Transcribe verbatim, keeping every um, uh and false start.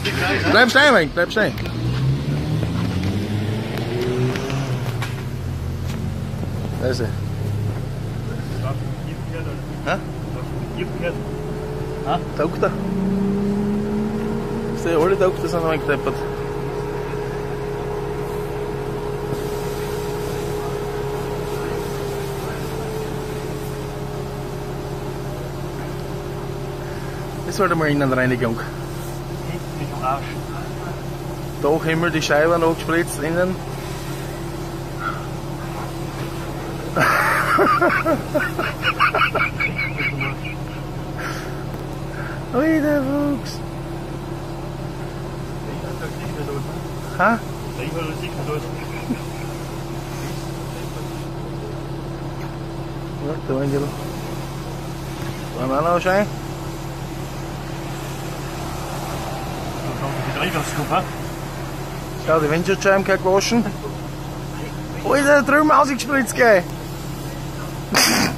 Bleib stehen, Mike, bleib stehen. Da ist er. Hä? Ah, taugt er. Ist der alle taugt, das sind noch gedeppert. Das sollte mal Innenreinigung. Doch immer die Scheibe noch gespritzt innen. Ui, der Fuchs. Ha? Ja, da ein Gel. Wollen wir auch noch schauen? Schau, die Windschutzscheiben gewaschen. Oh, ist er da drüben ausgespritzt, gell?